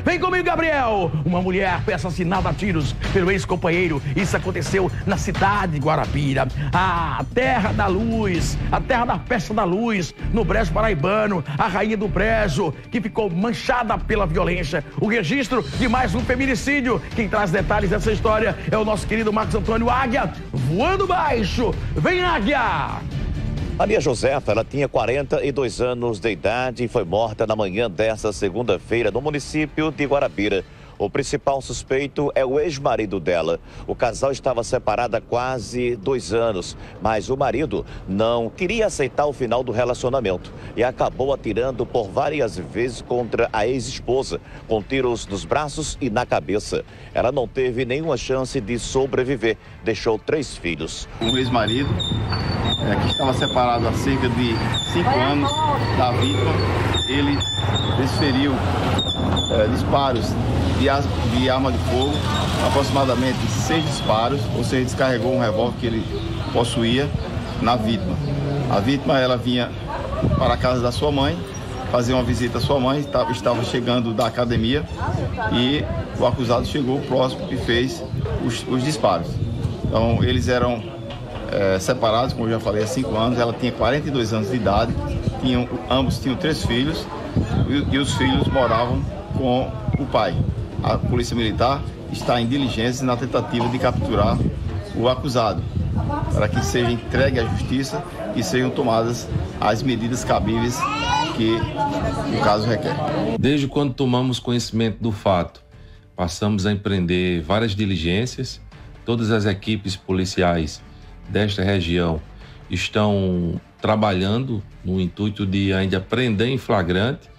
Vem comigo, Gabriel. Uma mulher foi assassinada a tiros pelo ex-companheiro. Isso aconteceu na cidade de Guarabira, a terra da luz, a terra da festa da luz, no Brejo Paraibano, a rainha do Brejo, que ficou manchada pela violência. O registro de mais um feminicídio. Quem traz detalhes dessa história é o nosso querido Marcos Antônio Águia, voando baixo. Vem, Águia! Maria Josefa, ela tinha 42 anos de idade e foi morta na manhã desta segunda-feira no município de Guarabira. O principal suspeito é o ex-marido dela. O casal estava separado há quase 2 anos, mas o marido não queria aceitar o final do relacionamento e acabou atirando por várias vezes contra a ex-esposa, com tiros nos braços e na cabeça. Ela não teve nenhuma chance de sobreviver, deixou 3 filhos. O ex-marido, que estava separado há cerca de 5 anos da vítima, ele desferiu disparos de arma de fogo, aproximadamente 6 disparos, ou seja, descarregou um revólver que ele possuía na vítima. A vítima, ela vinha para a casa da sua mãe, fazer uma visita à sua mãe, estava chegando da academia e o acusado chegou próximo e fez os disparos. Então, eles eram separados, como eu já falei, há 5 anos, ela tinha 42 anos de idade, ambos tinham 3 filhos e os filhos moravam com o pai. A Polícia Militar está em diligências na tentativa de capturar o acusado, para que seja entregue à justiça e sejam tomadas as medidas cabíveis que o caso requer. Desde quando tomamos conhecimento do fato, passamos a empreender várias diligências. Todas as equipes policiais desta região estão trabalhando no intuito de ainda prender em flagrante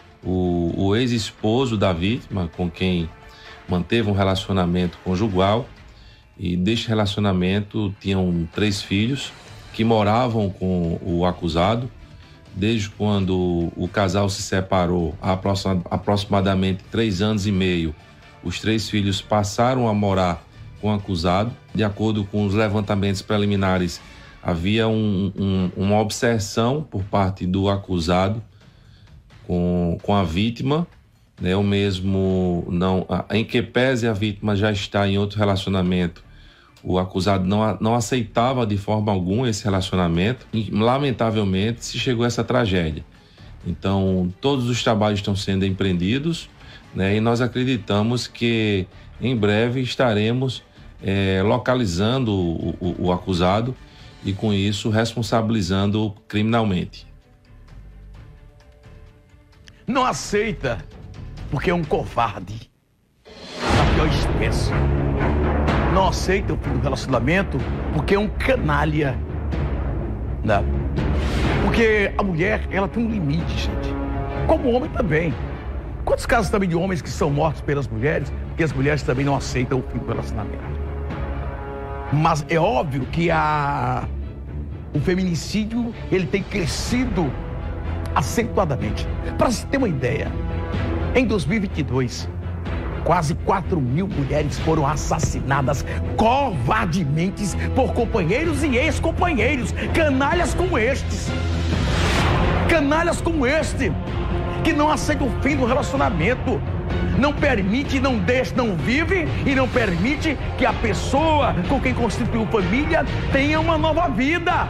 o ex-esposo da vítima, com quem manteve um relacionamento conjugal, e deste relacionamento tinham 3 filhos que moravam com o acusado. Desde quando o casal se separou, há aproximadamente 3 anos e meio, os 3 filhos passaram a morar com o acusado. De acordo com os levantamentos preliminares, havia uma obsessão por parte do acusado com a vítima, né? O mesmo não, em que pese a vítima já está em outro relacionamento, o acusado não aceitava de forma alguma esse relacionamento e, lamentavelmente, se chegou a essa tragédia. Então, todos os trabalhos estão sendo empreendidos, né? E nós acreditamos que em breve estaremos localizando o acusado e, com isso, responsabilizando criminalmente. Não aceita, porque é um covarde da pior espécie. Não aceita o fim do relacionamento, porque é um canalha. Não. Porque a mulher, ela tem um limite, gente. Como o homem também. Quantos casos também de homens que são mortos pelas mulheres, porque as mulheres também não aceitam o fim do relacionamento. Mas é óbvio que o feminicídio, ele tem crescido acentuadamente. Para se ter uma ideia, em 2022, quase 4.000 mulheres foram assassinadas covardemente por companheiros e ex-companheiros, canalhas como estes. Canalhas como este, que não aceitam o fim do relacionamento, não permite, não deixa, não vive e não permite que a pessoa com quem constituiu família tenha uma nova vida.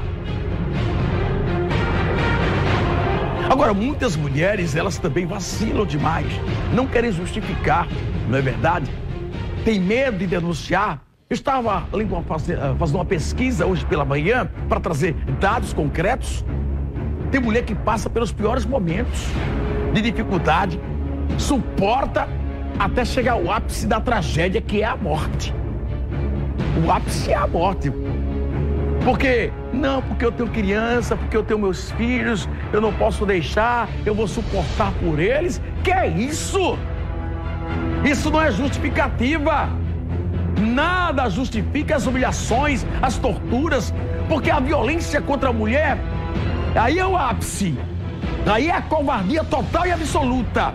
Agora, muitas mulheres, elas também vacilam demais, não querem justificar, não é verdade? Tem medo de denunciar. Eu estava fazendo uma pesquisa hoje pela manhã para trazer dados concretos. Tem mulher que passa pelos piores momentos de dificuldade, suporta até chegar ao ápice da tragédia, que é a morte. O ápice é a morte. Porque eu tenho criança, porque eu tenho meus filhos, eu não posso deixar, eu vou suportar por eles. Que é isso? Isso não é justificativa. Nada justifica as humilhações, as torturas, porque a violência contra a mulher, aí é o ápice. Aí é a covardia total e absoluta.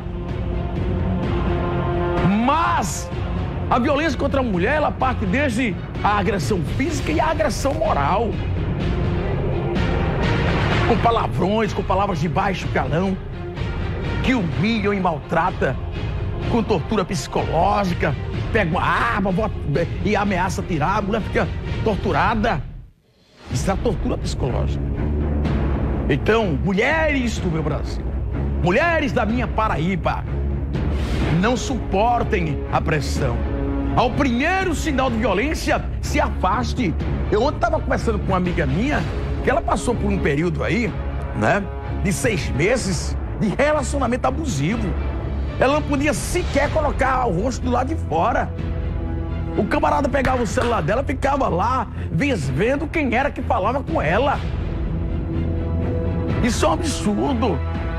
Mas a violência contra a mulher, ela parte desde a agressão física e a agressão moral. Com palavrões, com palavras de baixo calão, que humilham e maltratam. com tortura psicológica, pega uma arma e ameaça tirar, a mulher fica torturada. Isso é tortura psicológica. Então, mulheres do meu Brasil, mulheres da minha Paraíba, não suportem a pressão. Ao primeiro sinal de violência, se afaste. Eu ontem estava conversando com uma amiga minha, que ela passou por um período aí, né, de 6 meses de relacionamento abusivo. Ela não podia sequer colocar o rosto do lado de fora. O camarada pegava o celular dela, ficava lá, vendo quem era que falava com ela. Isso é um absurdo.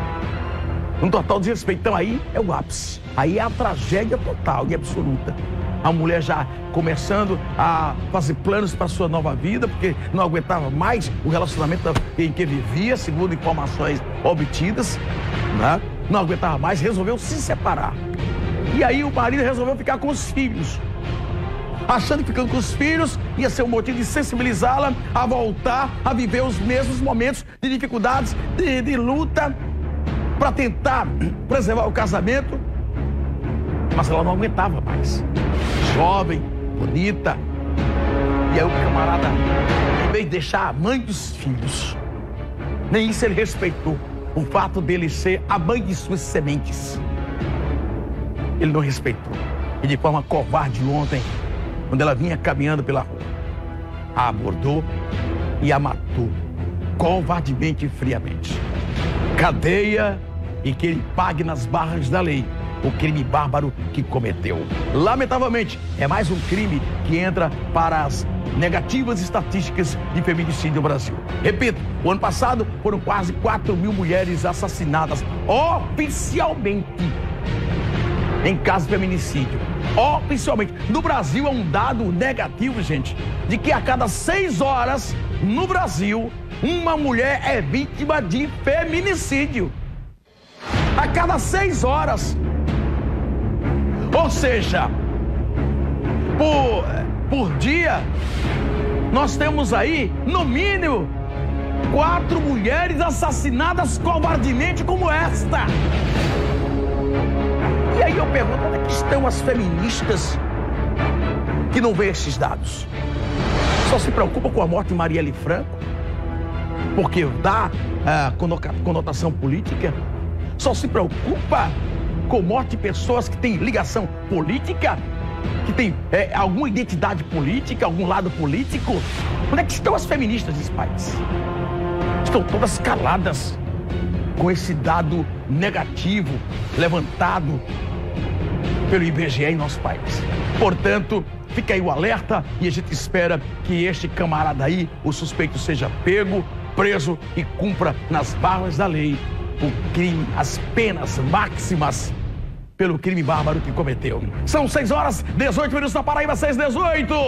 Um total desrespeito. Então aí é o ápice. Aí é a tragédia total e absoluta. A mulher já começando a fazer planos para sua nova vida, porque não aguentava mais o relacionamento em que vivia, segundo informações obtidas, né? Não aguentava mais, resolveu se separar. E aí o marido resolveu ficar com os filhos, achando que ficando com os filhos ia ser um motivo de sensibilizá-la a voltar a viver os mesmos momentos de dificuldades, de luta, para tentar preservar o casamento. Mas ela não aguentava mais. Jovem, bonita. E aí o camarada, em vez de deixar a mãe dos filhos, nem isso ele respeitou. O fato dele ser a mãe de suas sementes. Ele não respeitou. E de forma covarde ontem, quando ela vinha caminhando pela rua, a abordou e a matou, covardemente e friamente. Cadeia e que ele pague nas barras da lei o crime bárbaro que cometeu. Lamentavelmente, é mais um crime que entra para as negativas estatísticas de feminicídio no Brasil. Repito, o ano passado foram quase 4.000 mulheres assassinadas oficialmente em caso de feminicídio. Oficialmente. No Brasil é um dado negativo, gente, de que a cada 6 horas no Brasil uma mulher é vítima de feminicídio. A cada 6 horas. Ou seja, por dia, nós temos aí, no mínimo, 4 mulheres assassinadas covardemente como esta. E aí eu pergunto, onde é que estão as feministas que não veem esses dados? Só se preocupam com a morte de Marielle Franco, porque dá conotação política? Só se preocupa com morte de pessoas que têm ligação política, que têm alguma identidade política, algum lado político? Onde é que estão as feministas desse país? Estão todas caladas com esse dado negativo levantado pelo IBGE em nosso país. Portanto, fica aí o alerta e a gente espera que este camarada aí, o suspeito, seja pego, preso e cumpra nas barras da lei o crime, as penas máximas pelo crime bárbaro que cometeu. São 6 horas, 18 minutos na Paraíba, 6:18.